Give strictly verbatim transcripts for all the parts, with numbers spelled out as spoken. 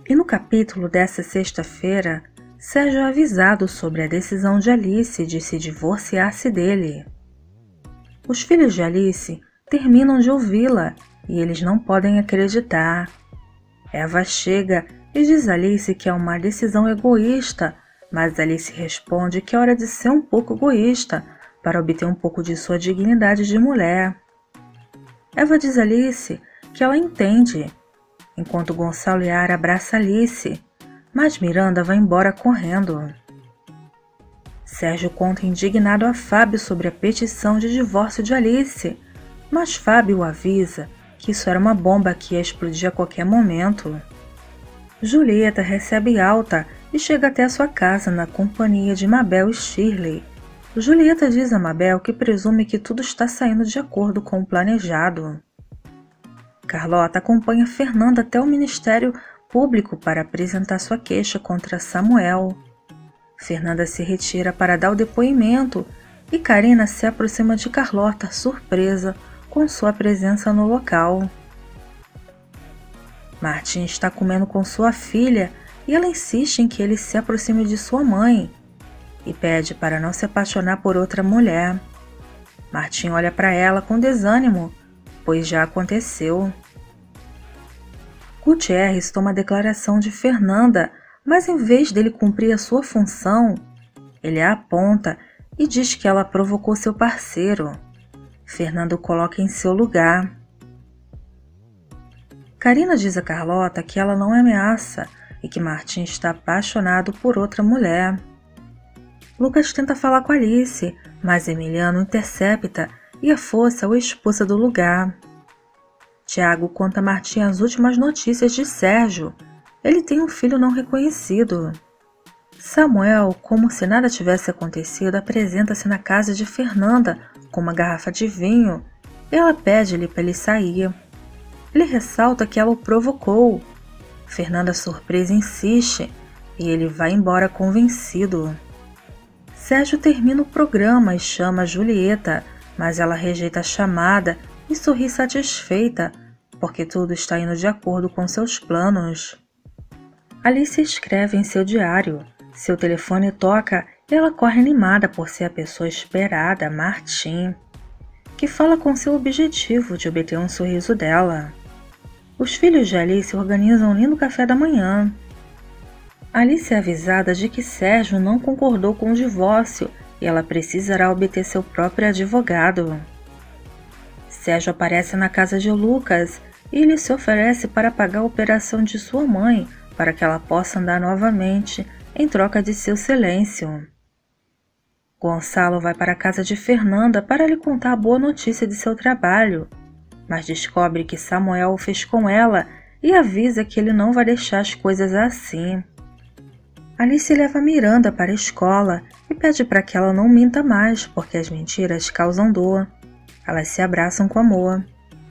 E no capítulo dessa sexta-feira, Sérgio é avisado sobre a decisão de Alice de se divorciar-se dele. Os filhos de Alice terminam de ouvi-la e eles não podem acreditar. Eva chega e diz a Alice que é uma decisão egoísta, mas Alice responde que é hora de ser um pouco egoísta para obter um pouco de sua dignidade de mulher. Eva diz a Alice que ela entende, enquanto Gonçalo e Yara abraçam Alice, mas Miranda vai embora correndo. Sérgio conta indignado a Fábio sobre a petição de divórcio de Alice, mas Fábio o avisa que isso era uma bomba que ia explodir a qualquer momento. Julieta recebe alta e chega até a sua casa na companhia de Mabel e Shirley. Julieta diz a Mabel que presume que tudo está saindo de acordo com o planejado. Carlota acompanha Fernanda até o Ministério Público para apresentar sua queixa contra Samuel. Fernanda se retira para dar o depoimento e Karina se aproxima de Carlota, surpresa com sua presença no local. Martim está comendo com sua filha e ela insiste em que ele se aproxime de sua mãe e pede para não se apaixonar por outra mulher. Martim olha para ela com desânimo, pois já aconteceu. Gutierrez toma a declaração de Fernanda, mas em vez dele cumprir a sua função, ele a aponta e diz que ela provocou seu parceiro. Fernanda o coloca em seu lugar. Karina diz a Carlota que ela não ameaça e que Martim está apaixonado por outra mulher. Lucas tenta falar com Alice, mas Emiliano intercepta e a força o expulsa do lugar. Tiago conta a Martim as últimas notícias de Sérgio. Ele tem um filho não reconhecido. Samuel, como se nada tivesse acontecido, apresenta-se na casa de Fernanda com uma garrafa de vinho e ela pede-lhe para ele sair. Ele ressalta que ela o provocou. Fernanda, surpresa, insiste e ele vai embora convencido. Sérgio termina o programa e chama Julieta, mas ela rejeita a chamada e sorri satisfeita, porque tudo está indo de acordo com seus planos. Alice escreve em seu diário. Seu telefone toca e ela corre animada por ser a pessoa esperada, Martim, que fala com seu objetivo de obter um sorriso dela. Os filhos de Alice organizam um lindo café da manhã. Alice é avisada de que Sérgio não concordou com o divórcio e ela precisará obter seu próprio advogado. Sérgio aparece na casa de Lucas e ele se oferece para pagar a operação de sua mãe para que ela possa andar novamente em troca de seu silêncio. Gonçalo vai para a casa de Fernanda para lhe contar a boa notícia de seu trabalho, mas descobre que Samuel o fez com ela e avisa que ele não vai deixar as coisas assim. Alice leva Miranda para a escola e pede para que ela não minta mais, porque as mentiras causam dor. Elas se abraçam com amor.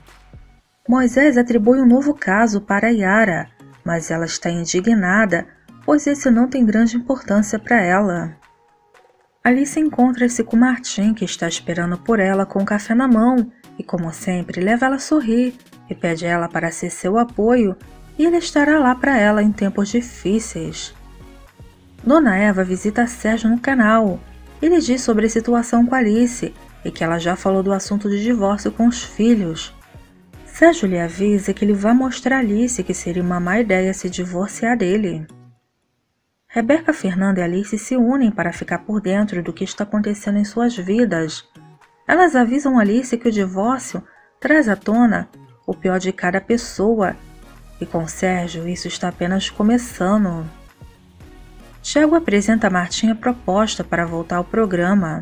Moisés atribui um novo caso para Yara, mas ela está indignada, pois esse não tem grande importância para ela. Alice encontra-se com Martim, que está esperando por ela com o café na mão, e como sempre leva ela a sorrir e pede a ela para ser seu apoio, e ele estará lá para ela em tempos difíceis. Dona Eva visita Sérgio no canal. Ele diz sobre a situação com Alice e que ela já falou do assunto de divórcio com os filhos. Sérgio lhe avisa que ele vai mostrar a Alice que seria uma má ideia se divorciar dele. Rebeca, Fernanda e Alice se unem para ficar por dentro do que está acontecendo em suas vidas. Elas avisam Alice que o divórcio traz à tona o pior de cada pessoa, e com Sérgio isso está apenas começando. Tiago apresenta a Martim a proposta para voltar ao programa.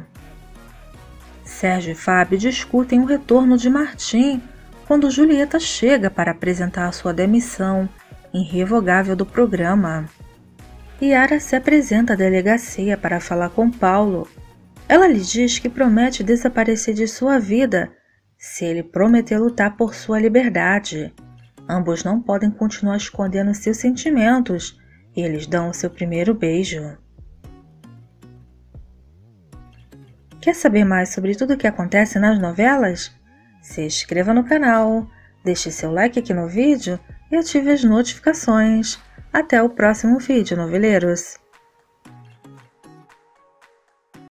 Sérgio e Fábio discutem o retorno de Martim quando Julieta chega para apresentar a sua demissão irrevogável do programa. Yara se apresenta à delegacia para falar com Paulo. Ela lhe diz que promete desaparecer de sua vida se ele prometer lutar por sua liberdade. Ambos não podem continuar escondendo seus sentimentos e eles dão o seu primeiro beijo. Quer saber mais sobre tudo o que acontece nas novelas? Se inscreva no canal, deixe seu like aqui no vídeo e ative as notificações. Até o próximo vídeo, noveleiros!